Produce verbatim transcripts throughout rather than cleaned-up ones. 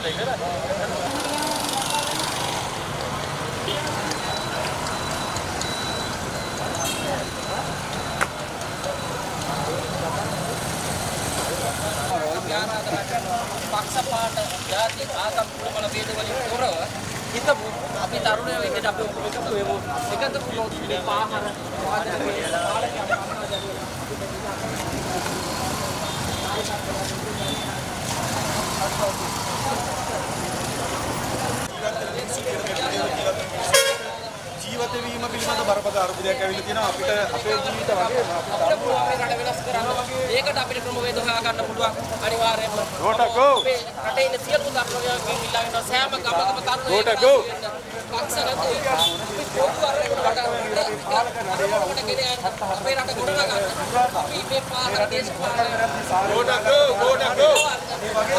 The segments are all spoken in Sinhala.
පක්ෂපාත ජාති ආගම් කුලවල ભેද වලින් තොරව හිතමු අපි තරුණයෝ එකට අපි ඔක්කොම එකතු වෙමු එකතු වුණොත් මේ පාහර වාදනයේ ජීවිත වීම පිළිබඳ බරපතල අරුබුදයක් ඇවිල්ලා තියෙනවා අපිට අපේ ජීවිත වගේ අපිට පුළුවන් රට වෙනස් කරන්න. ඒකට අපිට ක්‍රමවේද හොයා ගන්න පුළුවන් අනිවාර්යයෙන්ම. ගෝටකෝ. අපේ රටේ ඉන්න සියලු තරුණයෝ ඉල්ලා ඉන්න සෑම ගමකම තරුණයෝ. ගෝටකෝ. පක්ෂ නැතුව අපි පොදු අරමුණකට අපේ රට ගොඩනගන්න. අපි මේ පාහර දේශපාලන ගෝටකෝ ගෝටකෝ. මේ වගේ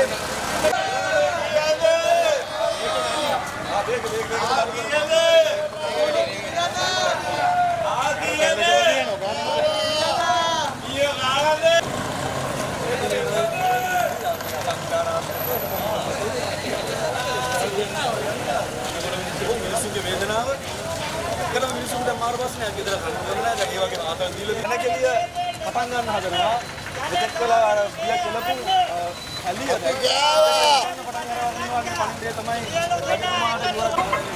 වේදනාව එකම මිනිස්සුන්ට මාරු ප්‍රශ්නයක් විතර කරනවා නේද? ඒ වගේ ආතල් දීලා නැකෙලිය පටන් ගන්න හදනවා. දෙකක් කළා අර බිය කෙලපු හැලිය පටන් ගන්නවා වගේ පණ්ඩේ තමයි රජකුමාරට දුවා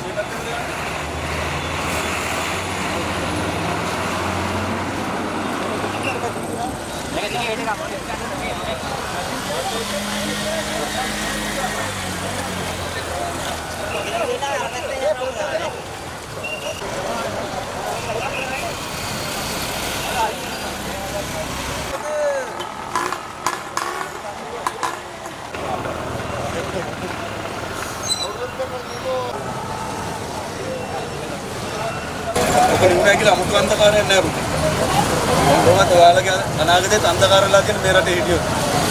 කරුණා කියලා අමුතු අන්ධකාරයක් නෑ පුතේ. කොහොමද ඔයාලගේ අනාගතේ අන්ධකාරලා කියන මේ රටේ හිටියොත්.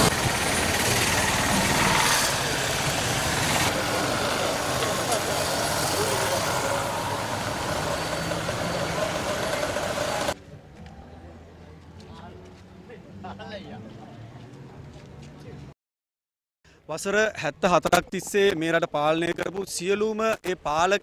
වසර හැත්තෑ හතරක් තිස්සේ මේ රට පාලනය කරපු සියලුම ඒ පාලක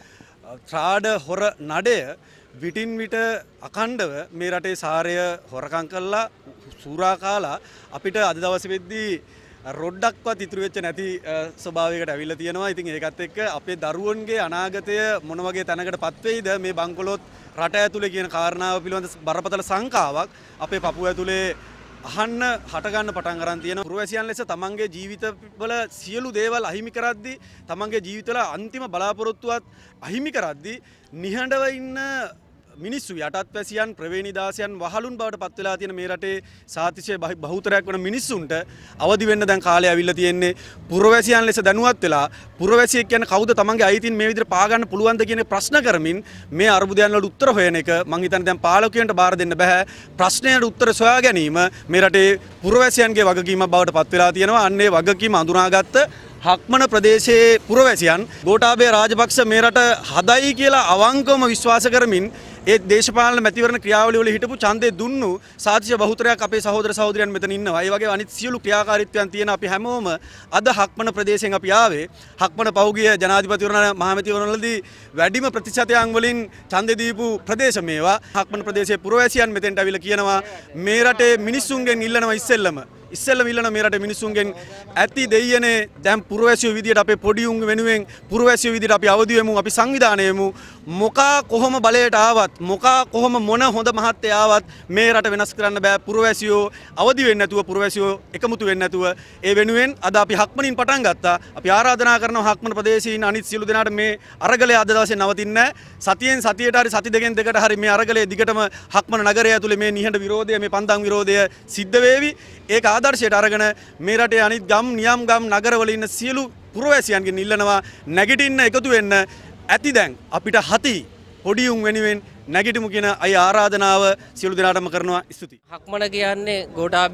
ත්‍රාඩ හොර නඩය විටින් විට අකණ්ඩව මේ රටේ සාරය හොරකම් කළා සූරා කාලා අපිට අද දවසේ වෙද්දී රොඩක්වත් ඉතුරු වෙච්ච නැති ස්වභාවයකට ඇවිල්ලා තියෙනවා. ඉතින් ඒකත් එක්ක අපේ දරුවන්ගේ අනාගතය මොන වගේ තැනකටපත් වෙයිද මේ බංකොලොත් රට ඇතුලේ කියන කාරණාව පිළිබඳ බරපතල සංකාවක් අපේ පපුව ඇතුලේ අහන්න හට ගන්න පටන් ගන්න තියෙනවා. පුරවැසියන් ලෙස තමන්ගේ ජීවිතවල සියලු දේවල් අහිමි කරද්දී තමන්ගේ ජීවිතවල අන්තිම බලාපොරොත්තුවත් අහිමි කරද්දී නිහඬව ඉන්න මිනිස්සු යටත් වැසියන් ප්‍රවේණිදාසයන් වහලුන් බවට පත් වෙලා තියෙන මේ රටේ සාතිශය බහුතරයක් වන මිනිස්සුන්ට අවදි වෙන්න දැන් කාලය ඇවිල්ලා තියෙන්නේ. පුරවැසියන් ලෙස දැනුවත් වෙලා පුරවැසියෙක් කියන්නේ කවුද තමන්ගේ අයිතීන් මේ විදිහට පා ගන්න පුළුවන්ද කියන ප්‍රශ්න කරමින් මේ අරුබුදයන් වලට උත්තර හොයන එක මං හිතන්නේ දැන් පාලකයන්ට බාර දෙන්න බෑ. ප්‍රශ්නයට උත්තර සොයා ගැනීම මේ රටේ පුරවැසියන්ගේ වගකීමක් බවට පත් වෙලා තියෙනවා. අන්න ඒ වගකීම අඳුනාගත්ත හක්මන ප්‍රදේශයේ පුරවැසියන් ගෝඨාභය රාජපක්ෂ මේ රට හදයි කියලා අවංකවම විශ්වාස කරමින් ඒ දේශපාලන මැතිවරණ ක්‍රියාවලිය වල හිටපු ඡන්දේ දුන්නු සාතිශය බහුතරයක් අපේ සහෝදර සහෝදරයන් මෙතන ඉන්නවා. ඒ වගේ අනිත් සියලු ක්‍රියාකාරීත්වයන් තියෙන අපි හැමෝම අද හක්මන ප්‍රදේශයෙන් අපි ආවේ. හක්මන පහුගිය ජනාධිපතිවරණ මහමැතිවරණවලදී වැඩිම ප්‍රතිශතයන් වලින් ඡන්දේ දීපු ප්‍රදේශ මේවා. හක්මන ප්‍රදේශයේ පුරවැසියන් මෙතෙන්ට අවිලා කියනවා මේ රටේ මිනිස්සුන්ගෙන් ඉල්ලනවා ඉස්සෙල්ලම ඉස්සෙල්ලා විල්ලන මේ රටේ මිනිස්සුන්ගෙන් ඇති දෙයියනේ දැන් පුරවැසියෝ විදියට අපේ පොඩි උන් වෙනුවෙන් පුරවැසියෝ විදියට අපි අවදි වෙමු අපි සංවිධානය වෙමු මොකා කොහොම බලයට ආවත් මොකා කොහොම මොන හොඳ මහත්තය ආවත් මේ රට වෙනස් කරන්න බෑ පුරවැසියෝ අවදි වෙන්නේ නැතුව පුරවැසියෝ එකමුතු වෙන්නේ නැතුව ඒ වෙනුවෙන් අද අපි හක්මනින් පටන් ගත්තා. අපි ආරාධනා කරනවා හක්මන ප්‍රදේශයේ ඉන්න අනිත් සියලු දෙනාට මේ අරගලය අද දවසේ නවතින්නේ නැහැ. සතියෙන් සතියට හරි සති දෙකෙන් දෙකට හරි මේ අරගලය දිගටම හක්මන නගරය ඇතුලේ මේ නිහඬ විරෝධය මේ පන්දම් විරෝධය සිද්ධ වේවි. ඒක ආදර්ශයට අරගෙන මේ රටේ අනිත් ගම් නියම් ගම් නගරවල ඉන්න සියලු පුරවැසියන්ගෙන් ඉල්ලනවා නැගිටින්න එකතු වෙන්න ඇති දැන් අපිට හති පොඩි උන් වෙනුවෙන් නැගිටමු කියන අය ආරාධනාව සියලු දෙනාටම කරනවා. ස්තුතියි. හක්මන කියන්නේ ගෝඨාභය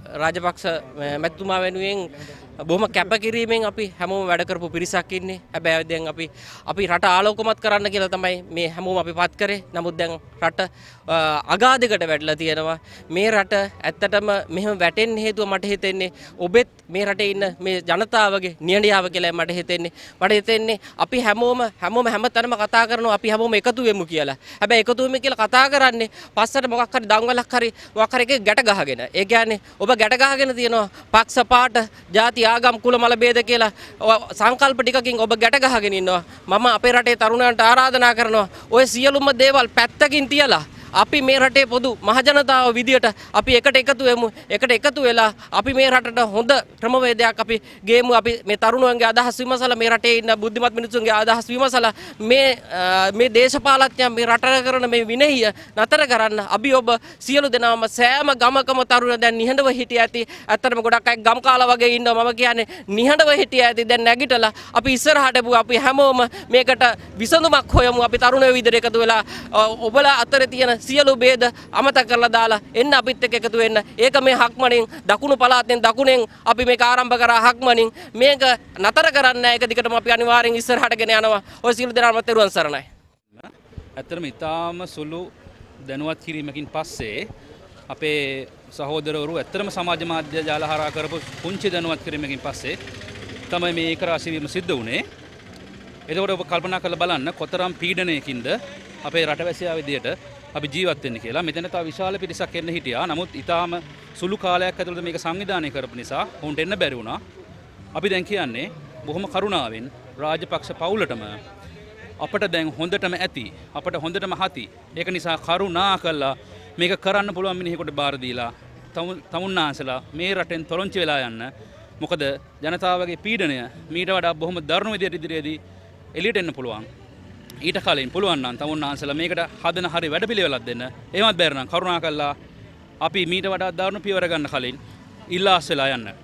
රාජපක්ෂ මැතිතුමා වෙනුවෙන් බොහොම කැපකිරීමෙන් අපි හැමෝම වැඩ කරපු පිරිසක් ඉන්නේ. හැබැයි දැන් අපි අපි රට ආලෝකමත් කරන්න කියලා තමයි මේ හැමෝම අපි පත් කරේ. නමුත් දැන් රට අගාධයකට වැටලා තියෙනවා. මේ රට ඇත්තටම මෙහෙම වැටෙන්න හේතුව මට හිතෙන්නේ ඔබෙත් මේ රටේ ඉන්න මේ ජනතාවගේ නියඬියාව කියලා මට හිතෙන්නේ. මට හිතෙන්නේ අපි හැමෝම හැමෝම හැමතැනම කතා කරනවා අපි හැමෝම එකතු වෙමු කියලා. හැබැයි එකතු වෙමු කියලා කතා කරන්නේ පස්සට මොකක් හරි දඟලක් හරි මොකක් හරි එකක ගැට ගහගෙන. ඒ කියන්නේ ඔබ ගැට ගහගෙන තියෙනවා පක්ෂ පාට ಜಾති ආගම් කුල මල ભેද කියලා සංකල්ප ටිකකින් ඔබ ගැට ගහගෙන ඉන්නවා. මම අපේ රටේ තරුණයන්ට ආරාධනා කරනවා ඔය සියලුම දේවල් පැත්තකින් තියලා අපි මේ රටේ පොදු මහජනතාව විදියට අපි එකට එකතු වෙමු. එකට එකතු වෙලා අපි මේ රටට හොඳ ක්‍රමවේදයක් අපි ගේමු. අපි මේ තරුණයන්ගේ අදහස් විමසලා මේ රටේ ඉන්න බුද්ධිමත් මිනිසුන්ගේ අදහස් විමසලා මේ මේ දේශපාලඥයන් මේ රට කරන මේ විනහිය නතර කරන්න අපි ඔබ සියලු දෙනාම සෑම ගමකම තරුණ දැන් නිහඬව හිටිය ඇති. ඇත්තටම ගොඩක් අය ගම් කාලා වගේ ඉන්නවා. මම කියන්නේ නිහඬව හිටිය ඇති. දැන් නැගිටලා අපි ඉස්සරහට අපි හැමෝම මේකට විසඳුමක් හොයමු. අපි තරුණයෝ විදිහට එකතු වෙලා ඔබලා අතරේ තියෙන සියලු ભેද අමතක කරලා දාලා එන්න අපිත් එක්ක එකතු වෙන්න. ඒක මේ හක්මණෙන් දකුණු පළාතෙන් දකුණෙන් අපි මේක ආරම්භ කරා හක්මණෙන් මේක නතර කරන්න නැහැ. ඒක දිගටම අපි අනිවාර්යෙන් ඉස්සරහට ගෙන යනවා. ඔය සියලු දෙනාම තෙරුවන් සරණයි. ඇත්තටම ඊටාම සුළු දැනුවත් කිරීමකින් පස්සේ අපේ සහෝදරවරු ඇත්තටම සමාජ මාධ්‍ය ජාල හරහා කරපු පුංචි දැනුවත් කිරීමකින් පස්සේ තමයි මේ ඒක රාශී වීම සිද්ධ වුණේ. එතකොට ඔබ කල්පනා කරලා බලන්න කොතරම් පීඩනයකින්ද අපේ රටවැසියා විදියට අපි ජීවත් වෙන්නේ කියලා. මෙතන තව විශාල පිරිසක් එන්න හිටියා. නමුත් ඊටාම සුළු කාලයක් ඇතුළත මේක සංවිධානය කරපු නිසා උන්ට එන්න බැරි වුණා. අපි දැන් කියන්නේ බොහොම කරුණාවෙන් රාජපක්ෂ පවුලටම අපට දැන් හොඳටම ඇති. අපට හොඳටම හති. ඒක නිසා කරුණා කළා මේක කරන්න පුළුවන් මිනිහෙකුට බාර දීලා තමුන්නාන්සලා මේ රටෙන් තොරොංචි වෙලා යන්න. මොකද ජනතාවගේ පීඩනය මීට වඩා බොහොම දරුණු විදියට ඉදිරියේදී එළියට එන්න පුළුවන්. ඊට කලින් පුළුවන් නම් තමුන්නාන්සලා මේකට හදන හරි වැඩපිළිවෙලක් දෙන්න. එහෙමත් බැරි නම් කරුණාකරලා අපි මීට වඩා දරුණු පියවර ගන්න කලින් ඉල්ලා අස්වෙලා යන්න.